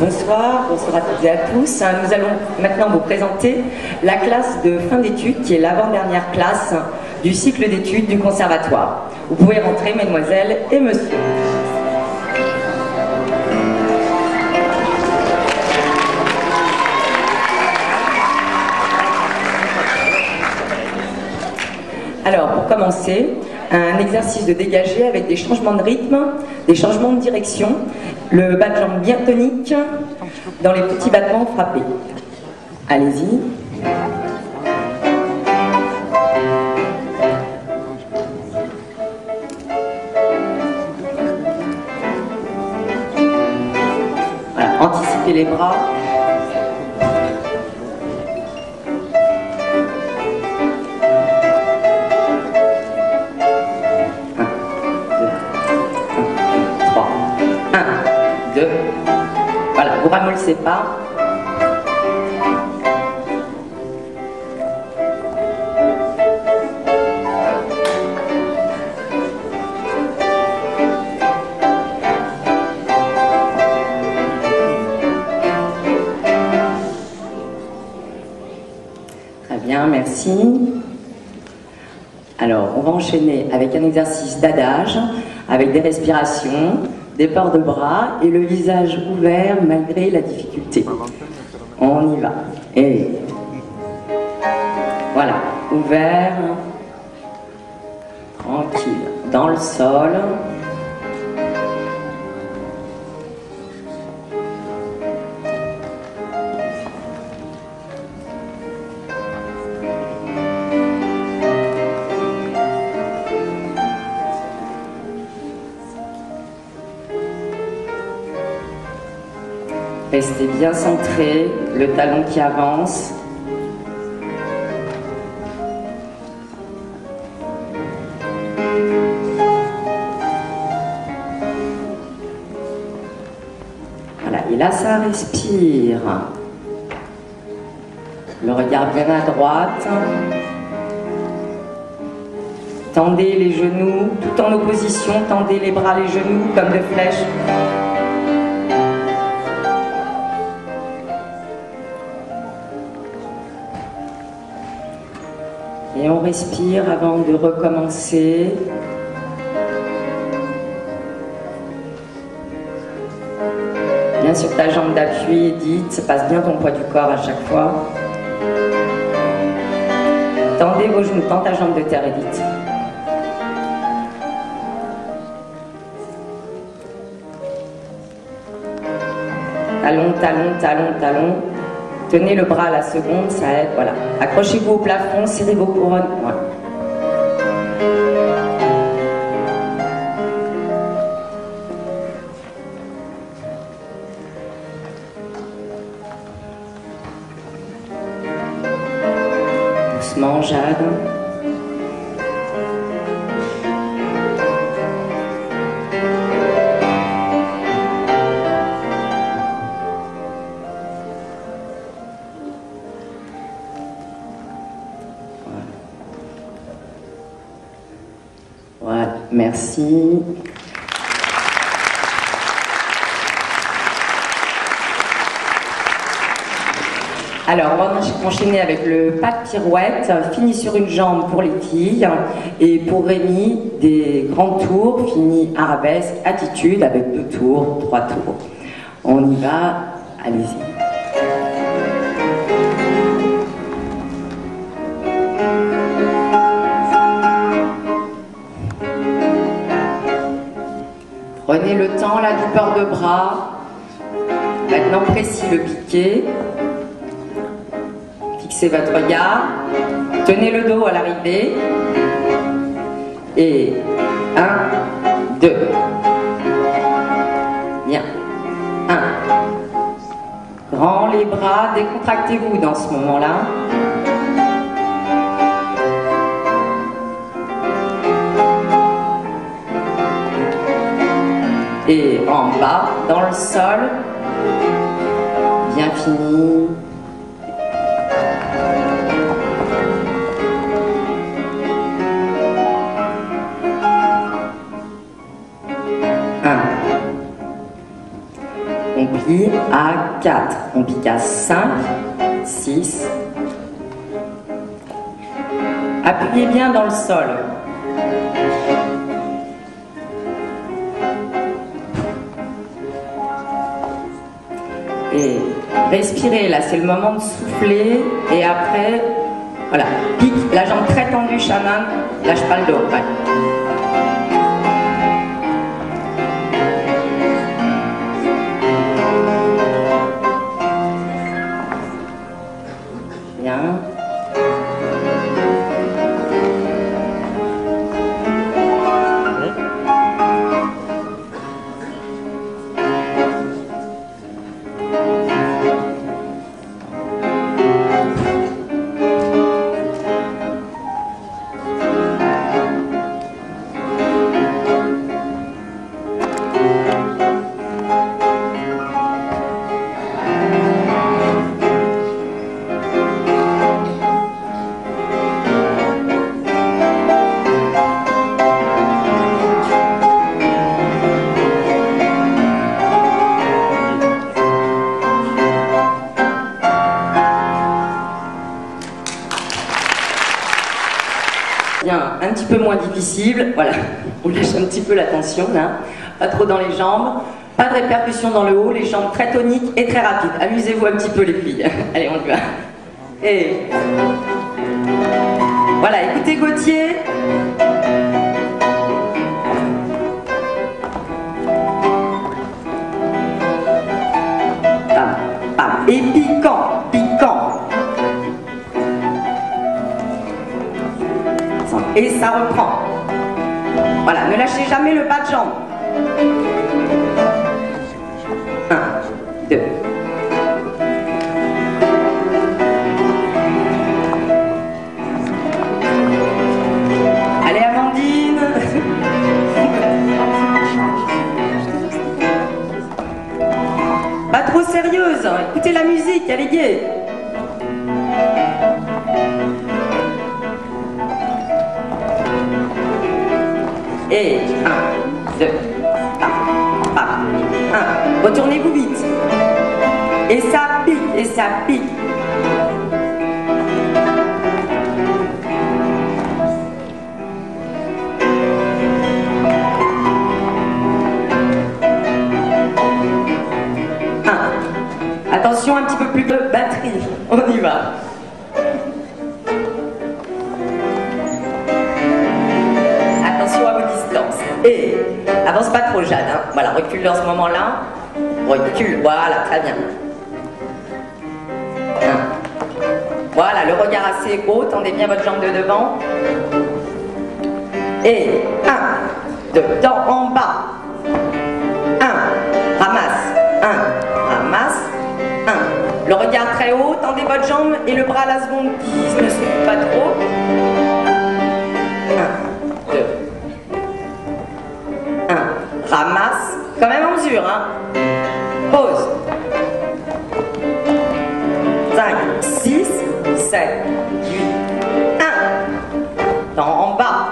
Bonsoir, bonsoir à toutes et à tous. Nous allons maintenant vous présenter la classe de fin d'études qui est l'avant-dernière classe du cycle d'études du conservatoire. Vous pouvez rentrer, mesdemoiselles et messieurs. Alors, pour commencer, un exercice de dégagé avec des changements de rythme, des changements de direction, le bas de jambe bien tonique dans les petits battements frappés. Allez-y. Voilà, anticipez les bras. Voilà, vous ramollissez pas. Très bien, merci. Alors, on va enchaîner avec un exercice d'adage, avec des respirations, des ports de bras et le visage ouvert malgré la difficulté. On y va. Et voilà, ouvert, tranquille, dans le sol. Restez bien centré, le talon qui avance. Voilà, et là ça respire. Le regard bien à droite. Tendez les genoux, tout en opposition, tendez les bras, les genoux comme des flèches. Et on respire avant de recommencer. Bien sur ta jambe d'appui, Edith, passe bien ton poids du corps à chaque fois. Tendez vos genoux, tends ta jambe de terre, Edith. Talon, talon, talon, talon. Tenez le bras à la seconde, ça aide, voilà. Accrochez-vous au plafond, serrez vos couronnes. Voilà. Doucement, Jade. Voilà, merci. Alors, on va enchaîner avec le pas de pirouette, fini sur une jambe pour les filles, et pour Rémi, des grands tours, fini arabesque, attitude avec 2 tours, 3 tours. On y va, allez-y. Prenez le temps là du port de bras. Maintenant précis le piqué. Fixez votre regard. Tenez le dos à l'arrivée. Et 1, 2. Bien. 1. Grand les bras, décontractez-vous dans ce moment-là. Et en bas, dans le sol, bien fini. plie à 4. On pique à 5, 6. Appuyez bien dans le sol. Et respirez, là c'est le moment de souffler. Et après, voilà, pique la jambe très tendue, Shannon, lâche pas le dos. Ouais. Bien. Bien, un petit peu moins difficile, voilà, on lâche un petit peu la tension là, pas trop dans les jambes, pas de répercussion dans le haut, les jambes très toniques et très rapides. Amusez-vous un petit peu les filles, allez on y va. Et voilà, écoutez Gauthier. Pam, pam. Et piquant, piquant. Et ça reprend. Voilà, ne lâchez jamais le bas de jambe. 1, 2. Allez Amandine. Pas trop sérieuse, écoutez la musique, elle est gaie. Et 1, 2, pam, pam, 1. Retournez-vous vite. Et ça pique, et ça pique. Attention, un petit peu plus de batterie. On y va. Et avance pas trop, Jade. Hein. Voilà, recule dans ce moment-là. Recule, voilà, très bien. Voilà, le regard assez haut. Tendez bien votre jambe de devant. Et 1, 2, dans en bas. 1, ramasse. 1, ramasse. 1. Le regard très haut. Tendez votre jambe et le bras à la seconde qui ne souffle pas trop. 1, 2. Ramasse, quand même en mesure, hein. Pause. 5, 6, 7, 8, 1. En bas.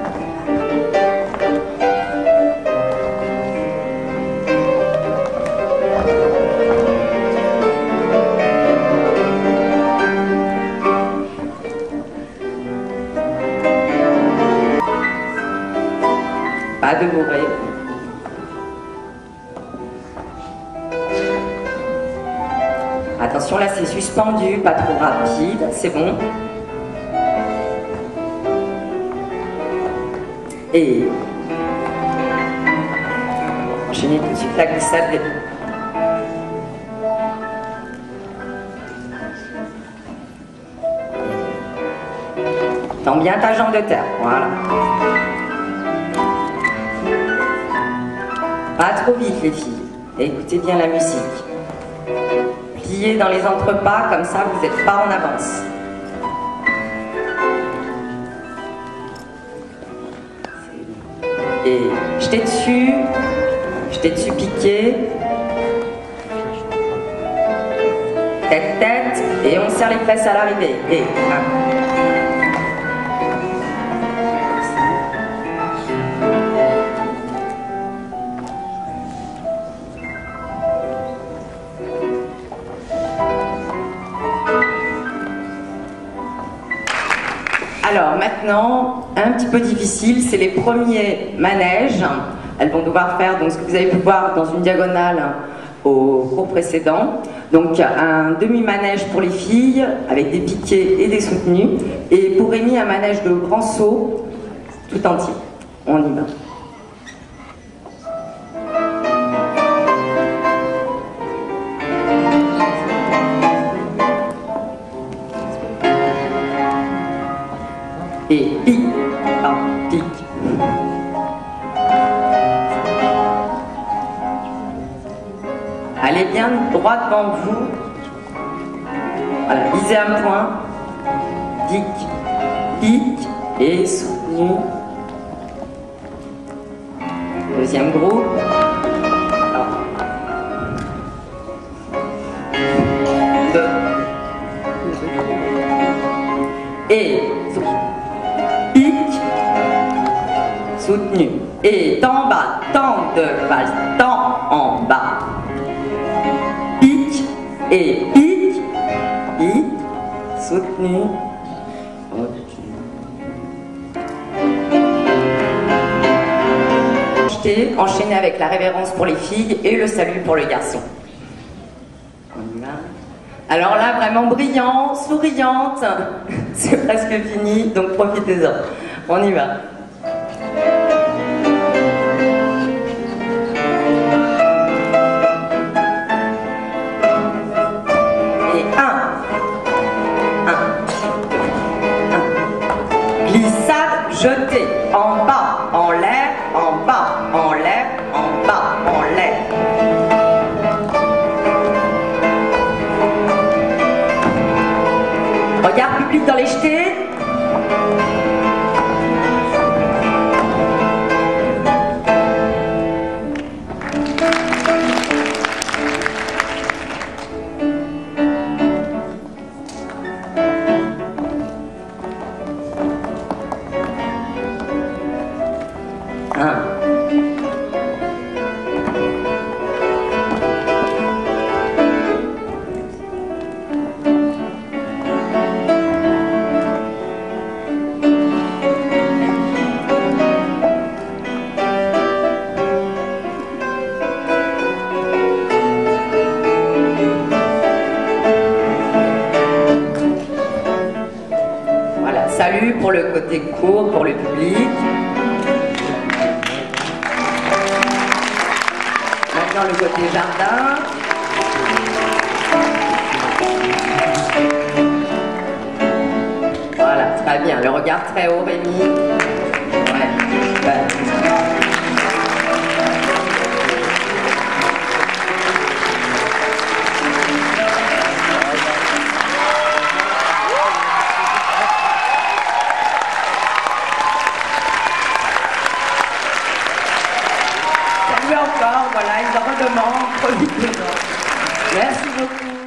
Pas de bourrée. Attention, là c'est suspendu, pas trop rapide, c'est bon. Et enchaînez tout de suite la glissade. Tends bien ta jambe de terre, voilà. Pas trop vite les filles, et écoutez bien la musique. Pliez dans les entrepas, comme ça vous n'êtes pas en avance. Et jetez dessus piqué. Tête, tête, et on serre les fesses à l'arrivée. Et 1. Alors maintenant, un petit peu difficile, c'est les premiers manèges. Elles vont devoir faire donc, ce que vous avez pu voir dans une diagonale au cours précédent. Donc un demi-manège pour les filles avec des piquets et des soutenus. Et pour Rémi, un manège de grand saut tout entier. On y va. Et pique, pique. Allez bien droit devant vous. Voilà, visez un point. Pique, pique et soutenu. Deuxième groupe. Deux. Et soutenu. Et en bas, temps de valse, temps en bas. Pique et pique, pique, soutenu. Enchaîné avec la révérence pour les filles et le salut pour le garçon. Alors là, vraiment brillant, souriante, c'est presque fini, donc profitez-en. On y va. Jeter en bas, en l'air, en bas, en l'air, en bas, en l'air. Regard public dans les jetés. Salut pour le côté court, pour le public. Maintenant le côté jardin. Voilà, très bien. Le regard très haut, Rémi. Ouais, super. Encore, voilà, ils en redemandent, profitez-en. Merci beaucoup.